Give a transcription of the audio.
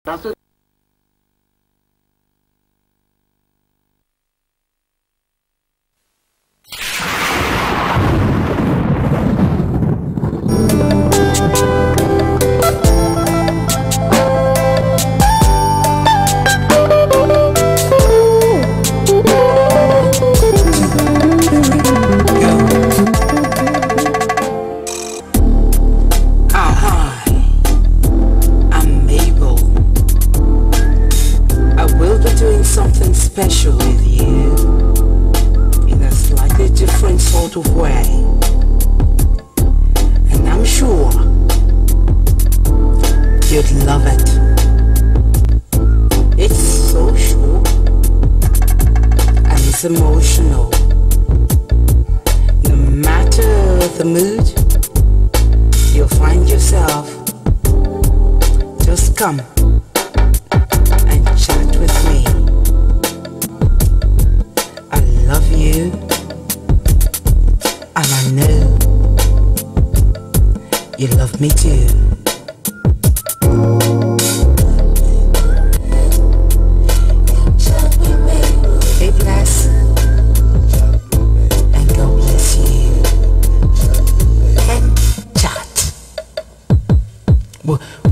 That's something special with you in a slightly different sort of way, and I'm sure you'd love it. It's social and it's emotional. No matter the mood, you'll find yourself. Just come and chat with me. Love you, and I know you love me too. Be blessed, and God bless you. And chat.